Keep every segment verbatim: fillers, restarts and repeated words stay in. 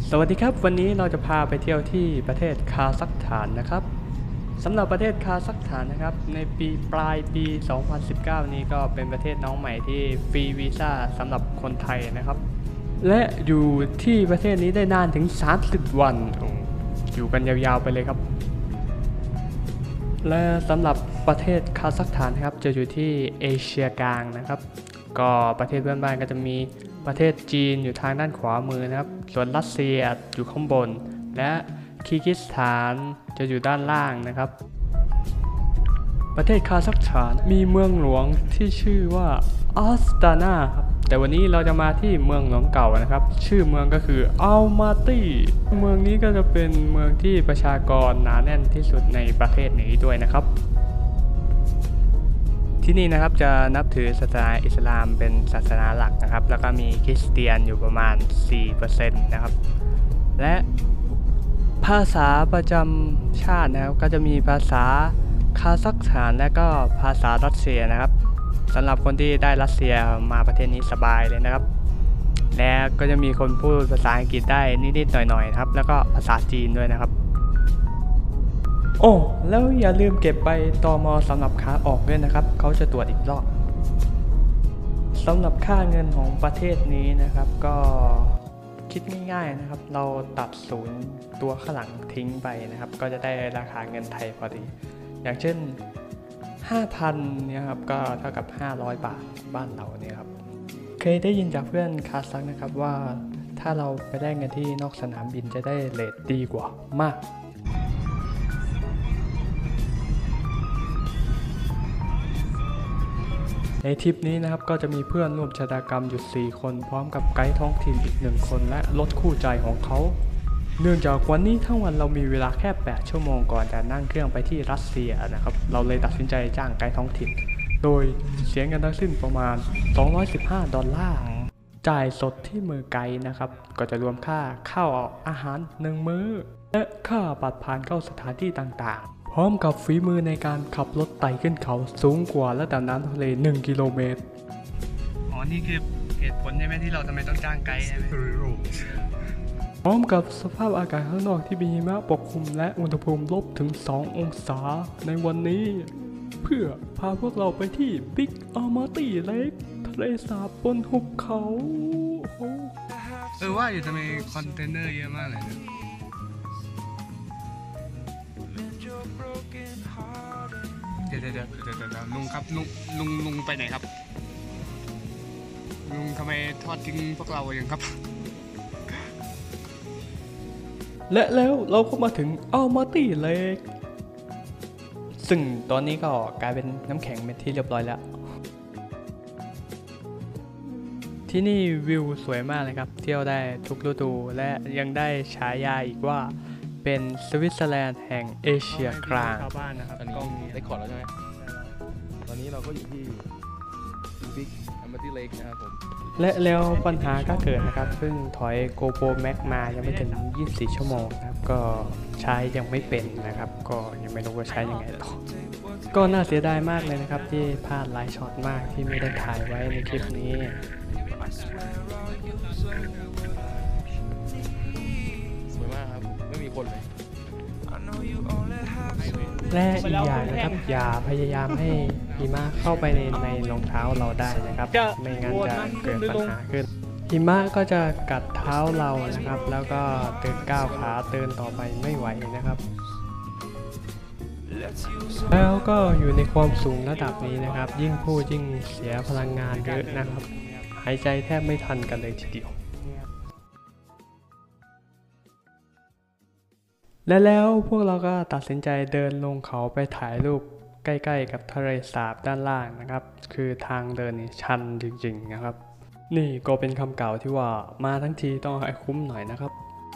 สวัสดีครับวันนี้เราจะพาไปเที่ยวที่ประเทศคาซัคสถานนะครับสำหรับประเทศคาซัคสถานนะครับในปีปลายปี สองพันสิบเก้า นี้ก็เป็นประเทศน้องใหม่ที่ฟรีวีซ่าสำหรับคนไทยนะครับและอยู่ที่ประเทศนี้ได้นานถึงสามสิบวันอยู่กันยาวๆไปเลยครับและสำหรับประเทศคาซัคสถานครับจะอยู่ที่เอเชียกลางนะครับก็ประเทศเพื่อนบ้านก็จะมีประเทศจีนอยู่ทางด้านขวามือนะครับส่วนรัสเซียอยู่ข้างบนและคีร์กิสถานจะอยู่ด้านล่างนะครับประเทศคาซัคสถานมีเมืองหลวงที่ชื่อว่าอัสตานาครับแต่วันนี้เราจะมาที่เมืองหลวงเก่านะครับชื่อเมืองก็คืออัลมาตีเมืองนี้ก็จะเป็นเมืองที่ประชากรหนาแน่นที่สุดในประเทศนี้ด้วยนะครับที่นี่นะครับจะนับถือศาสนาอิสลามเป็นศาสนาหลักนะครับแล้วก็มีคริสเตียนอยู่ประมาณ สี่เปอร์เซ็นต์ นะครับและภาษาประจำชาตินะครับก็จะมีภาษาคาซัคสถานและก็ภาษารัสเซียนะครับสำหรับคนที่ได้รัสเซียมาประเทศนี้สบายเลยนะครับและก็จะมีคนพูดภาษาอังกฤษได้นิดๆหน่อยๆนะครับแล้วก็ภาษาจีนด้วยนะครับโอ้แล้วอย่าลืมเก็บใบตม.สำหรับขาออกด้วยนะครับเขาจะตรวจอีกรอบสำหรับค่าเงินของประเทศนี้นะครับก็คิดง่ายๆนะครับเราตัดศูนย์ตัวข้างหลังทิ้งไปนะครับก็จะได้ราคาเงินไทยพอดีอย่างเช่น ห้าพัน เนี่ยครับก็เท่ากับห้าร้อยบาทบ้านเราเนี่ยครับเคยได้ยินจากเพื่อนคาซัคนะครับว่าถ้าเราไปได้เงินที่นอกสนามบินจะได้เรทดีกว่ามากในทริปนี้นะครับก็จะมีเพื่อนร่วมชะตากรรมอยู่สี่คนพร้อมกับไกด์ท้องถิ่นอีกหนึ่งคนและรถคู่ใจของเขาเนื่องจากวันนี้ทั้งวันเรามีเวลาแค่แปดชั่วโมงก่อนจะนั่งเครื่องไปที่รัสเซียนะครับเราเลยตัดสินใจจ้างไกด์ท้องถิ่นโดยเสียเงินทั้งสิ้นประมาณสองร้อยสิบห้าดอลลาร์จ่ายสดที่มือไกด์นะครับก็จะรวมค่าข้าวอาหารหนึ่งมื้อและค่าบัตรผ่านเข้าสถานที่ต่างๆพร้อมกับฝีมือในการขับรถไต่ขึ้นเขาสูงกว่าระดับน้ำทะเลหนึ่งกิโลเมตรอ๋อนี่คือเหตุผลใช่ไหมที่เราทำไมต้องจ้างไกด์ใช่ไหมพร้อมกับสภาพอากาศข้างนอกที่มีหิมะปกคลุมและอุณหภูมิลบถึงสององศาในวันนี้เพื่อพาพวกเราไปที่บิ๊กอัลมาตีเลคทะเลสาบบนหุบเขาเออว่าอยู่ทำไมคอนเทนเนอร์เยอะมากเลยนะเดี๋ยวเดี๋ยวเดี๋ยวเดี๋ยวลุงครับลุงลุงลุงไปไหนครับลุงทำไมทอดทิ้งพวกเราอย่างครับและแล้วเราก็มาถึงอัลมาตีเลคซึ่งตอนนี้ก็กลายเป็นน้ำแข็งเป็นที่เรียบร้อยแล้วที่นี่วิวสวยมากเลยครับเที่ยวได้ทุกฤดูและยังได้ฉายาอีกว่าเป็นสวิตเซอร์แลนด์แห่งเอเชียกลางชาวบ้านนะครับตอนนี้ได้ขอร์ดแล้วใช่ไหมตอนนี้เราก็อยู่ที่บิ๊กอัลมาตีเลคนะครับผมและแล้วปัญหาก็เกิดนะครับซึ่งถอย GoPro Max มายังไม่ถึงยี่สิบสี่ชั่วโมงนะครับก็ใช้ยังไม่เป็นนะครับก็ยังไม่รู้ว่าใช้ยังไงต่อก็น่าเสียดายมากเลยนะครับที่พลาดหลายช็อตมากที่ไม่ได้ถ่ายไว้ในคลิปนี้สวยมากครับไม่มีคนเลยและอีกอย่างนะครับอย่าพยายามให้หิมะเข้าไปในในรองเท้าเราได้นะครับไม่งั้นจะเกิดปัญหาขึ้นหิมะก็จะกัดเท้าเรานะครับแล้วก็เดินก้าวขาเดินต่อไปไม่ไหวนะครับแล้วก็อยู่ในความสูงระดับนี้นะครับยิ่งพูดยิ่งเสียพลังงานเยอะนะครับหายใจแทบไม่ทันกันเลยทีเดียวและแล้วพวกเราก็ตัดสินใจเดินลงเขาไปถ่ายรูปใกล้ๆกับทะเลสาบด้านล่างนะครับคือทางเดินนี่ชันจริงๆนะครับนี่ก็เป็นคำกล่าวที่ว่ามาทั้งทีต้องให้คุ้มหน่อยนะครับ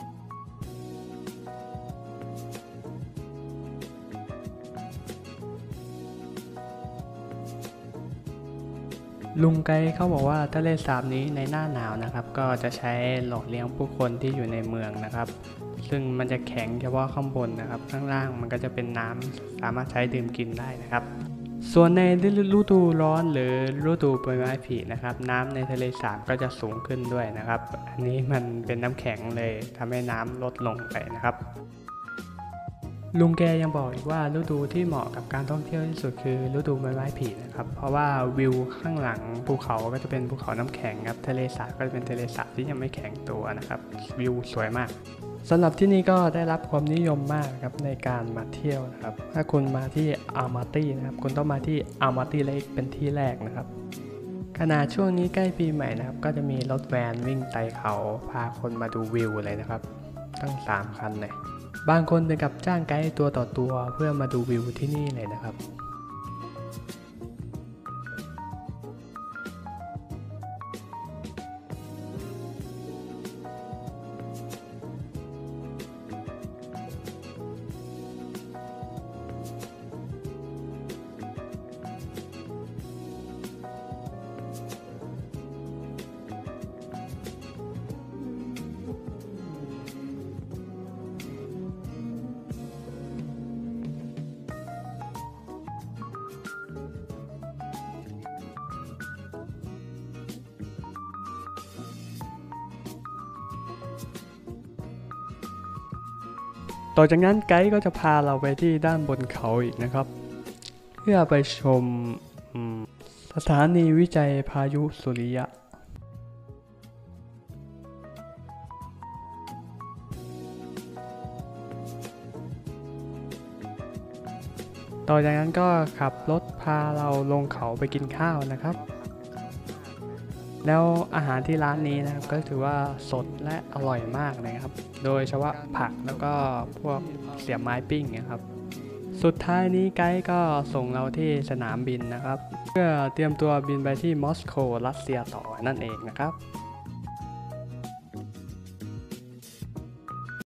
ลุงไกด์เขาบอกว่าทะเลสาบนี้ในหน้าหนาวนะครับก็จะใช้หล่อเลี้ยงผู้คนที่อยู่ในเมืองนะครับซึ่งมันจะแข็งเฉพาะข้างบนนะครับข้างล่างมันก็จะเป็นน้ำสามารถใช้ดื่มกินได้นะครับส่วนในฤดูร้อนหรือฤดูใบไม้ผลินะครับน้ำในทะเลสาบก็จะสูงขึ้นด้วยนะครับ อันนี้มันเป็นน้ำแข็งเลยทำให้น้ำลดลงไปนะครับลุงแกยังบอกอีกว่าฤดูที่เหมาะกับการท่องเที่ยวที่สุดคือฤดูใบไม้ผลินะครับเพราะว่าวิวข้างหลังภูเขาก็จะเป็นภูเขาน้ำแข็งครับทะเลสาบก็จะเป็นทะเลสาบที่ยังไม่แข็งตัวนะครับวิวสวยมากสำหรับที่นี่ก็ได้รับความนิยมมากครับในการมาเที่ยวนะครับถ้าคุณมาที่อาร์มาตี้นะครับคุณต้องมาที่อาร์มาตี้เลคเป็นที่แรกนะครับขณะช่วงนี้ใกล้ปีใหม่นะครับก็จะมีรถแวนวิ่งไต่เขาพาคนมาดูวิวเลยนะครับตั้งสามคันเลยบางคนถึงกับจ้างไกด์ตัวต่อตัวเพื่อมาดูวิวที่นี่เลยนะครับต่อจากนั้นไกด์ก็จะพาเราไปที่ด้านบนเขาอีกนะครับเพื่อไปชมสถานีวิจัยพายุสุริยะต่อจากนั้นก็ขับรถพาเราลงเขาไปกินข้าวนะครับแล้วอาหารที่ร้านนี้นะครับก็ถือว่าสดและอร่อยมากเลยครับโดยเฉพาะผักแล้วก็พวกเสียบไม้ปิ้งนะครับสุดท้ายนี้ไกด์ก็ส่งเราที่สนามบินนะครับเพื่อเตรียมตัวบินไปที่มอสโกรัสเซียต่อนั่นเองนะครับ